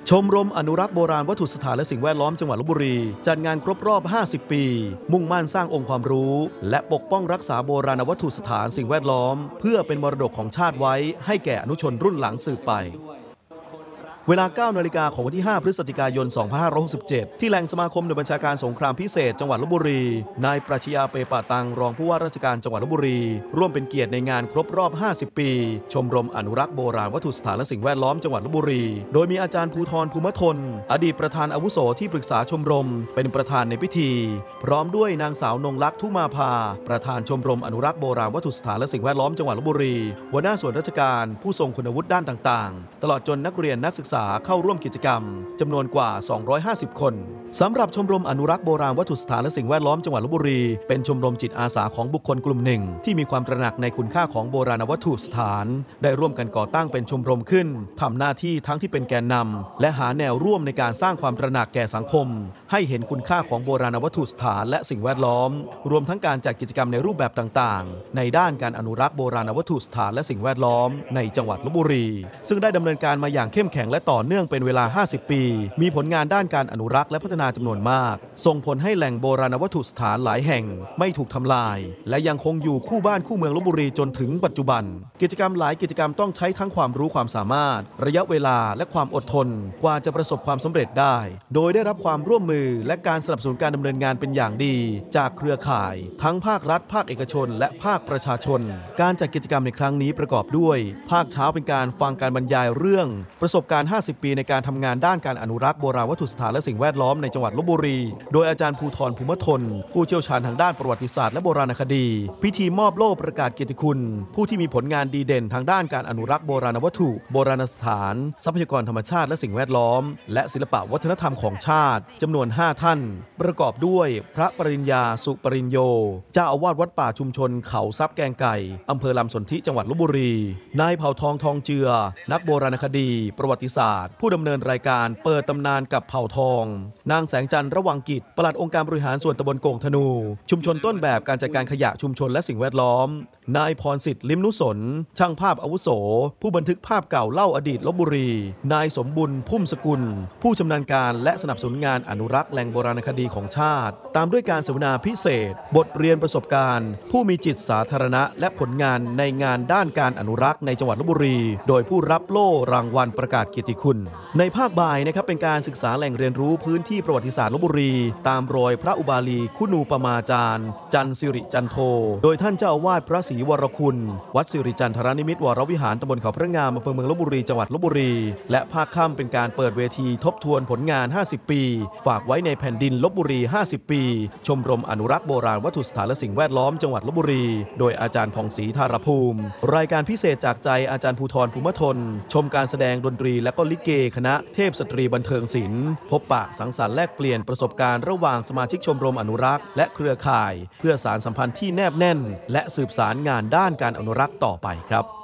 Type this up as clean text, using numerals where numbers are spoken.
ชมรมอนุรักษ์โบราณวัตถุสถานและสิ่งแวดล้อมจังหวัดลพบุรีจัดงานครบรอบ 50 ปี มุ่งมั่นสร้างองค์ความรู้และปกป้องรักษาโบราณวัตถุสถานสิ่งแวดล้อมเพื่อเป็นมรดกของชาติไว้ให้แก่อนุชนรุ่นหลังสืบไปเวลา 9 นาฬิกาของวันที่ 5 พฤศจิกายน 2567 ที่แหล่งสมาคมหน่วยบัญชาการสงครามพิเศษจังหวัดลพบุรีนายปรัชญาเปปะตังรองผู้ว่าราชการจังหวัดลพบุรีร่วมเป็นเกียรติในงานครบรอบ 50 ปีชมรมอนุรักษ์โบราณวัตถุสถานและสิ่งแวดล้อมจังหวัดลพบุรีโดยมีอาจารย์ภูธรภูมิทนอดีตประธานอาวุโสที่ปรึกษาชมรมเป็นประธานในพิธีพร้อมด้วยนางสาวนงลักษณ์ทุมาภาประธานชมรมอนุรักษ์โบราณวัตถุสถานและสิ่งแวดล้อมจังหวัดลพบุรีหัวหน้าส่วนราชการผู้ทรงคุณวุฒิด้านต่างๆตลอดจนนักเรียนนักศึกษาเข้าร่วมกิจกรรมจำนวนกว่า 250 คนสำหรับชมรมอนุรักษ์โบราณวัตถุสถานและสิ่งแวดล้อมจังหวัดลพบุรีเป็นชมรมจิตอาสาของบุคคลกลุ่มหนึ่งที่มีความตระหนักในคุณค่าของโบราณวัตถุสถานได้ร่วมกันก่อตั้งเป็นชมรมขึ้นทำหน้าที่ทั้งที่เป็นแกนนำและหาแนวร่วมในการสร้างความตระหนักแก่สังคมให้เห็นคุณค่าของโบราณวัตถุสถานและสิ่งแวดล้อมรวมทั้งการจัดกิจกรรมในรูปแบบต่างๆในด้านการอนุรักษ์โบราณวัตถุสถานและสิ่งแวดล้อมในจังหวัดลพบุรีซึ่งได้ดำเนินการมาอย่างเข้มแข็งและต่อเนื่องเป็นเวลา 50 ปีมีผลงานด้านการอนุรักษ์และพัฒนาจำนวนมากส่งผลให้แหล่งโบราณวัตถุสถานหลายแห่งไม่ถูกทำลายและยังคงอยู่คู่บ้านคู่เมืองลพบุรีจนถึงปัจจุบันกิจกรรมหลายกิจกรรมต้องใช้ทั้งความรู้ความสามารถระยะเวลาและความอดทนกว่าจะประสบความสำเร็จได้โดยได้รับความร่วมมือและการสนับสนุนการดำเนินงานเป็นอย่างดีจากเครือข่ายทั้งภาครัฐภาคเอกชนและภาคประชาชนการจัดกิจกรรมในครั้งนี้ประกอบด้วยภาคเช้าเป็นการฟังการบรรยายเรื่องประสบการณ์ 50 ปีในการทำงานด้านการอนุรักษ์โบราณวัตถุสถานและสิ่งแวดล้อมในจังหวัดลพบุรีโดยอาจารย์ภูธรภูมิทนผู้เชี่ยวชาญทางด้านประวัติศาสตร์และโบราณคดีพิธีมอบโล่ประกาศเกียรติคุณผู้ที่มีผลงานดีเด่นทางด้านการอนุรักษ์โบราณวัตถุโบราณสถานทรัพยากรธรรมชาติและสิ่งแวดล้อมและศิลปวัฒนธรรมของชาติจำนวน 5 ท่านประกอบด้วยพระปริญญาสุปริญโยเจ้าอาวาสวัดป่าชุมชนเขาทรัพย์แกงไก่อำเภอลำสนธิจังหวัดลพบุรีนายเผ่าทองทองเจือนักโบราณคดีประวัติศาสตร์ผู้ดำเนินรายการเปิดตำนานกับเผ่าทองนางแสงจันทร์ระวังกิจปลัดองค์การบริหารส่วนตำบลโก่งธนูชุมชนต้นแบบการจัดการขยะชุมชนและสิ่งแวดล้อมนายพรสิทธิ์ลิมนุสนช่างภาพอาวุโสผู้บันทึกภาพเก่าเล่าอดีตลพบุรีนายสมบุญพุ่มสกุลผู้ชำนาญการและสนับสนุนงานอนุรักษ์แหล่งโบราณคดีของชาติตามด้วยการเสวนาพิเศษบทเรียนประสบการณ์ผู้มีจิตสาธารณะและผลงานในงานด้านการอนุรักษ์ในจังหวัดลพบุรีโดยผู้รับโล่รางวัลประกาศเกียรติคุณในภาคบ่ายนะครับเป็นการศึกษาแหล่งเรียนรู้พื้นที่ประวัติศาสตร์ลพบุรีตามรอยพระอุบาลีคุณูปมาจารย์จันทร์สิริจันโทโดยท่านเจ้าอาวาสพระศรีวรคุณวัดสิริจันทรนิมิตรวรวิหารตำบลเขาพระงามอำเภอเมืองลพบุรีจังหวัดลพบุรีและภาคค่ำเป็นการเปิดเวทีทบทวนผลงาน 50 ปีฝากไว้ในแผ่นดินลพบุรี 50 ปีชมรมอนุรักษ์โบราณวัตถุสถานและสิ่งแวดล้อมจังหวัดลพบุรีโดยอาจารย์ผ่องศรีธารภูมิรายการพิเศษจากใจอาจารย์ภูธรภูมิทนชมการแสดงดนตรีและก็ลิเกคณะเทพสตรีบันเทิงศิลป์พบปะสังสรรค์แลกเปลี่ยนประสบการณ์ระหว่างสมาชิกชมรมอนุรักษ์และเครือข่ายเพื่อสานสัมพันธ์ที่แนบแน่นและสืบสารงานด้านการอนุรักษ์ต่อไปครับ